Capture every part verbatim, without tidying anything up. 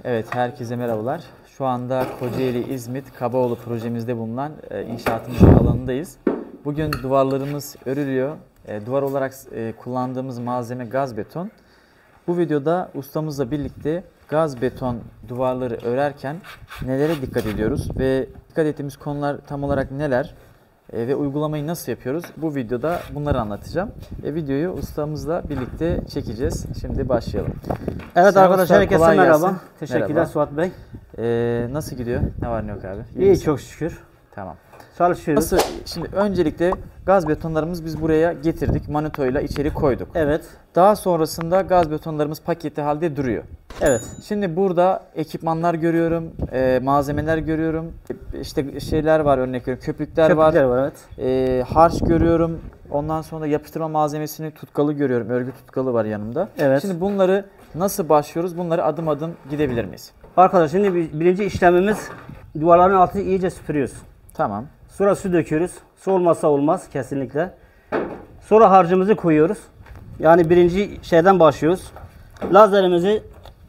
Evet, herkese merhabalar. Şu anda Kocaeli İzmit Kabaoğlu projemizde bulunan e, inşaatımızın alanındayız. Bugün duvarlarımız örülüyor. E, duvar olarak e, kullandığımız malzeme gaz beton. Bu videoda ustamızla birlikte gaz beton duvarları örerken nelere dikkat ediyoruz ve dikkat ettiğimiz konular tam olarak neler e, ve uygulamayı nasıl yapıyoruz? Bu videoda bunları anlatacağım. E, videoyu ustamızla birlikte çekeceğiz. Şimdi başlayalım. Evet Sen arkadaşlar, usta, herkese kolay merhaba. gelsin. Teşekkürler Merhaba. Suat Bey. E, nasıl gidiyor? Ne var ne yok abi? İyi İyi misin? çok şükür. Tamam. Çalışıyoruz. Nasıl? Şimdi öncelikle gaz betonlarımızı biz buraya getirdik. Manitoyla içeri koyduk. Evet. Daha sonrasında gaz betonlarımız paketli halde duruyor. Evet. Şimdi burada ekipmanlar görüyorum, e, malzemeler görüyorum. İşte şeyler var, örnek veriyorum, köpükler, Köpükler var. var, evet. E, harç görüyorum. Ondan sonra yapıştırma malzemesini tutkalı görüyorum. Örgü tutkalı var yanımda. Evet. Şimdi bunları nasıl başlıyoruz? Bunları adım adım gidebilir miyiz? Arkadaşlar şimdi bir- birinci işlemimiz duvarların altını iyice süpürüyoruz. Tamam. Sonra su döküyoruz. Su olmazsa olmaz kesinlikle. Sonra harcımızı koyuyoruz. Yani birinci şeyden başlıyoruz. Lazerimizi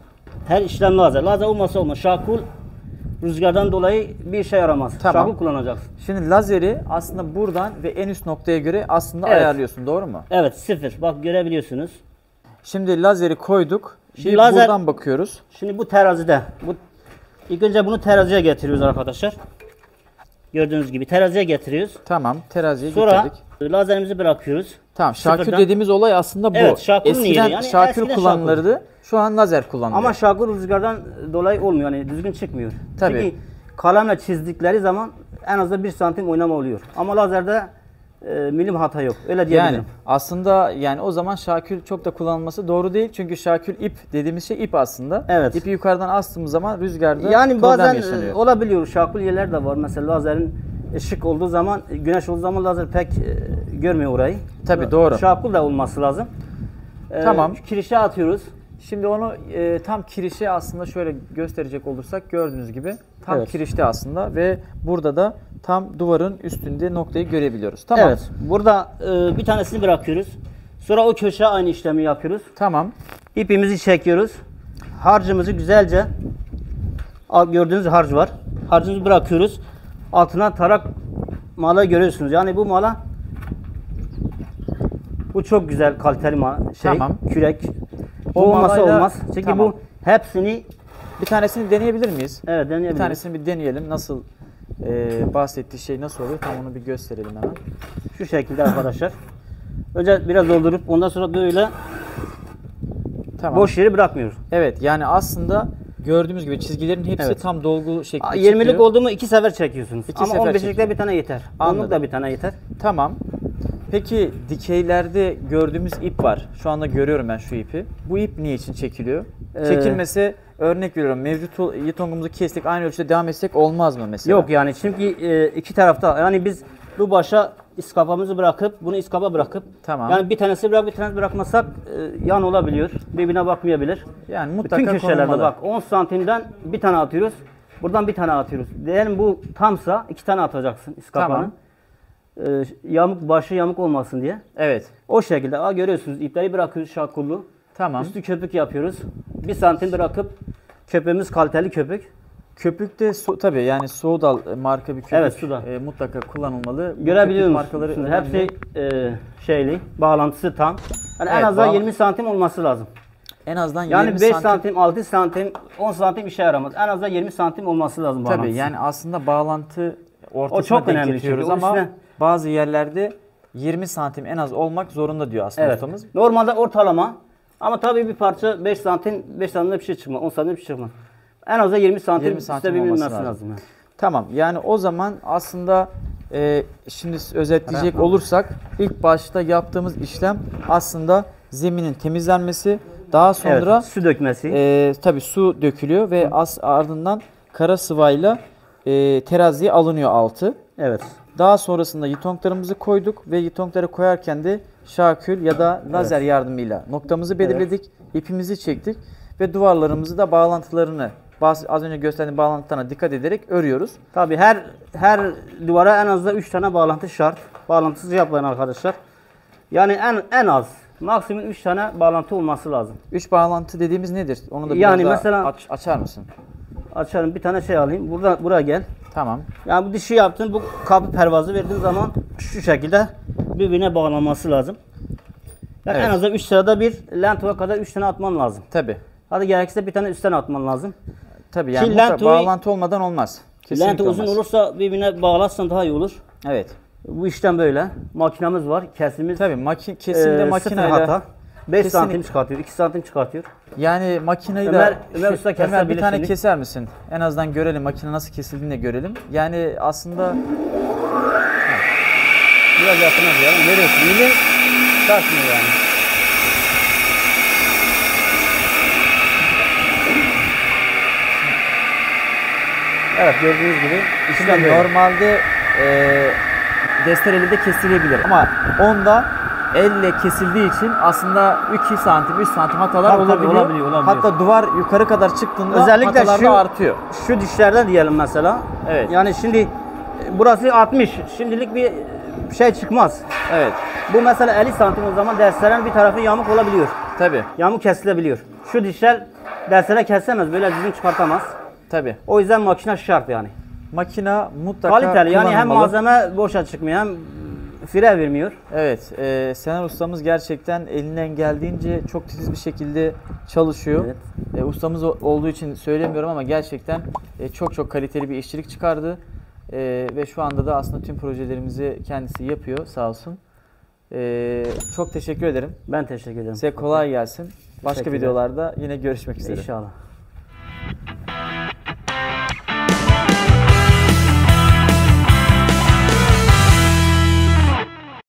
her işlem lazer. Lazer olmazsa olmaz. Şakul rüzgardan dolayı bir şey yaramaz. Tamam. Şakul kullanacaksın. Şimdi lazeri aslında buradan ve en üst noktaya göre aslında Evet. ayarlıyorsun, doğru mu? Evet, sıfır. Bak görebiliyorsunuz. Şimdi lazeri koyduk. Şimdi Bir lazer- buradan bakıyoruz. Şimdi bu terazide. Bu ilk önce bunu teraziye getiriyoruz arkadaşlar. Gördüğünüz gibi teraziye getiriyoruz. Tamam, teraziye Sonra getirdik. lazerimizi bırakıyoruz. Tamam, şakül sıfırdan- dediğimiz olay aslında bu. Evet, şakülün eskiden yeri. Yani şakül eskiden kullanılırdı. Şu an lazer kullanılıyor. Ama şakul rüzgardan dolayı olmuyor. Yani düzgün çıkmıyor. Tabii. Çünkü kalemle çizdikleri zaman en az da bir santim oynama oluyor. Ama lazerde e, milim hata yok. Öyle diyebilirim. yani aslında yani o zaman şakül çok da kullanılması doğru değil. Çünkü şakül ip dediğimiz şey ip aslında. Evet. İpi yukarıdan astığımız zaman rüzgarda Yani problem bazen yaşanıyor. e, olabiliyor. Şakul yerler de var. Mesela lazerin ışık olduğu zaman, güneş olduğu zaman lazer pek e, görmüyor orayı. Tabii, doğru. Şakul da olması lazım. E, Tamam. Kirişe atıyoruz. Şimdi onu e, tam kirişe aslında şöyle gösterecek olursak gördüğünüz gibi tam Evet. kirişte aslında ve burada da tam duvarın üstünde noktayı görebiliyoruz. Tamam. Evet. Burada e, bir tanesini bırakıyoruz. Sonra o köşeye aynı işlemi yapıyoruz. Tamam. İpimizi çekiyoruz. Harcımızı güzelce, al- gördüğünüz harç var. Harcımızı bırakıyoruz. Altına tarak mala görüyorsunuz. Yani bu mala, bu çok güzel kaliteli mala, şey, Tamam. kürek. Bu O olmazsa malayla- olmaz. Çünkü Tamam. bu hepsini, Bir tanesini deneyebilir miyiz? evet, Bir deneyebiliriz. tanesini bir deneyelim. Nasıl e, bahsettiği şey nasıl oluyor? Tam onu bir gösterelim hemen. Şu şekilde arkadaşlar. Önce biraz doldurup ondan sonra böyle Tamam. boş yeri bırakmıyoruz. Evet, yani aslında gördüğümüz gibi çizgilerin hepsi Evet. tam dolgu şeklinde yirmilik çıkıyor. oldu mu iki sefer çekiyorsunuz. İki Ama sefer on beşlikte çekiyor. bir tane yeter. Anladım. Onluk da bir tane yeter. Tamam. Peki dikeylerde gördüğümüz ip var. Şu anda görüyorum ben şu ipi. Bu ip niye için çekiliyor? Ee, Çekilmese örnek veriyorum. Mevcut yetongumuzu kestik, aynı ölçüde devam etsek olmaz mı mesela? Yok yani çünkü e, iki tarafta, yani biz bu başa iskapamızı bırakıp bunu iskapa bırakıp, Tamam. yani bir tanesi bırak bir tanesi bırakmasak e, yan olabiliyor. Birbirine bakmayabilir. Yani mutlaka Bütün köşelerde konulmalı. bak on santimden bir tane atıyoruz. Buradan bir tane atıyoruz. Diyelim bu tamsa iki tane atacaksın iskapanın. Tamam. E, yamuk başı yamuk olmasın diye. Evet. O şekilde aa, görüyorsunuz ipleri bırakıyoruz şakullu. Tamam. Üstü köpük yapıyoruz. Bir santim bırakıp, köpüğümüz kaliteli köpük. Köpükte su, tabii yani Soğudal marka bir köpük Evet, Suda. e, mutlaka kullanılmalı. Bu Görebiliyor köpük musunuz? markaları Şimdi önemli. hepsi e, şeyli, bağlantısı tam. Yani Evet, en azından bağ- yirmi santim olması lazım. en azından Yani yirmi beş santim. santim, altı santim, on santim işe yaramaz. En azından yirmi santim olması lazım Tabii bağlantısı. yani aslında bağlantı ortasına O çok denk önemli getiriyoruz çünkü. O ama üstüne- bazı yerlerde yirmi santim en az olmak zorunda diyor aslında Evet. ustamız. Normalde ortalama, ama tabii bir parça beş santim, beş santimde bir şey çıkmaz, on santimde bir şey çıkmaz. En azından yirmi santim, yirmi santim üstte olması bilmesi lazım. lazım. yani. Tamam, yani o zaman aslında e, şimdi özetleyecek Tamam. olursak ilk başta yaptığımız işlem aslında zeminin temizlenmesi, daha sonra Evet, su dökmesi. e, tabii su dökülüyor ve as, ardından kara sıvayla e, teraziye alınıyor altı. Evet. Daha sonrasında yitonglarımızı koyduk ve yitongları koyarken de şakül ya da lazer yardımıyla noktamızı belirledik, ipimizi çektik ve duvarlarımızı da bağlantılarını baz- az önce gösterdiğim bağlantılarına dikkat ederek örüyoruz. Tabii her her duvara en az da üç tane bağlantı şart. Bağlantısız yapmayın arkadaşlar. Yani en en az Maksimum üç tane bağlantı olması lazım. Üç bağlantı dediğimiz nedir? Onu da biraz Yani daha mesela- aç- açar mısın? Açarım, bir tane şey alayım. Burada buraya gel. Tamam. Yani bu dişi yaptın, bu kapı pervazı verdiğin zaman şu şekilde birbirine bağlanması lazım. Yani Evet. en azından üç sırada bir lentoya kadar üç tane atman lazım. Tabii. Hadi gerekirse bir tane üstten atman lazım. Tabii yani Ki mutlaka lentoyu- bağlantı olmadan olmaz. Kesinlikle Lento uzun olmaz. olursa birbirine bağlarsan daha iyi olur. Evet. Bu işlem böyle. Makinamız var. Kesimiz Tabii maki kesimde e, makineyle sıfır hata. beş kesinlikle- santim çıkartıyor, iki santim çıkartıyor. yani makineyi Ömer- de Ömer Şu- Usta keser Ömer bir bilir tane şimdi. keser misin? En azından görelim makine nasıl kesildiğini de görelim. Yani aslında Biraz yakına koyalım. Neresi? Yeni taşmıyor yani. Evet, gördüğünüz gibi Şimdi işlem böyle. normalde e, destereli de kesilebilir ama onda elle kesildiği için aslında iki santim, üç santim hatalar Tabii, tabii, olabiliyor. olabiliyor, olabiliyor. Hatta duvar yukarı kadar çıktığında Özellikle hatalar şu- da artıyor. Şu dişlerden diyelim mesela. Evet. Yani şimdi e, burası altmış. Şimdilik bir şey çıkmaz. Evet. Bu mesela elli santim o zaman derslerin bir tarafı yamuk olabiliyor. Tabii. Yamuk kesilebiliyor. Şu dişler derslere kesemez. Böyle düzgün çıkartamaz. Tabii. O yüzden makine şart yani. Makina mutlaka Kaliteli yani hem kullanılmalı. malzeme boşa çıkmıyor hem fire vermiyor. Evet, e, Sener ustamız gerçekten elinden geldiğince çok titiz bir şekilde çalışıyor. Evet. E, ustamız o- olduğu için söylemiyorum ama gerçekten e, çok çok kaliteli bir işçilik çıkardı. E, ve şu anda da aslında tüm projelerimizi kendisi yapıyor sağ olsun. E, çok teşekkür ederim. Ben teşekkür ederim. Size kolay gelsin. Başka Teşekkürler. videolarda yine görüşmek üzere. İnşallah.